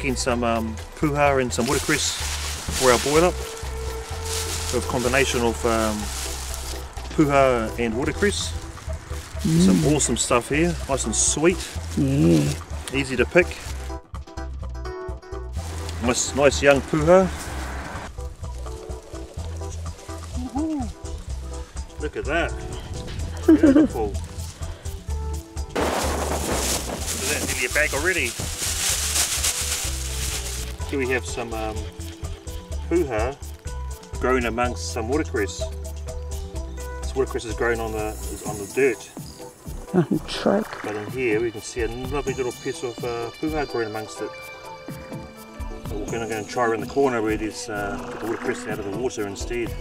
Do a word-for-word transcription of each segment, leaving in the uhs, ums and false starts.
making some um, puha and some watercress for our boil up. So a combination of um, puha and watercress. Mm. Some awesome stuff here, nice and sweet. Yeah. Easy to pick. Nice, nice young puha. Look at that. Beautiful. Look at that, nearly a bag already. Here we have some um, puha growing amongst some watercress. This watercress is growing on the is on the dirt. On track. But in here we can see a lovely little piece of uh, puha growing amongst it. So we're going to go and try around the corner where there's uh, the watercress out of the water instead.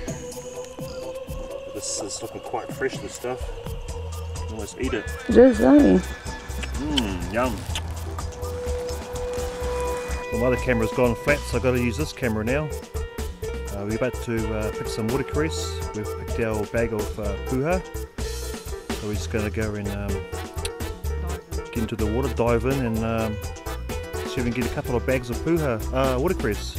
This is looking quite fresh, this stuff. You can almost eat it. It is, eh? Mmm, yum. Well, my other camera's gone flat, so I've got to use this camera now. Uh, we're about to uh, pick some watercress. We've picked our bag of uh, puha. So we're just going to go and um, get into the water, dive in and um, see if we can get a couple of bags of puha, uh, watercress.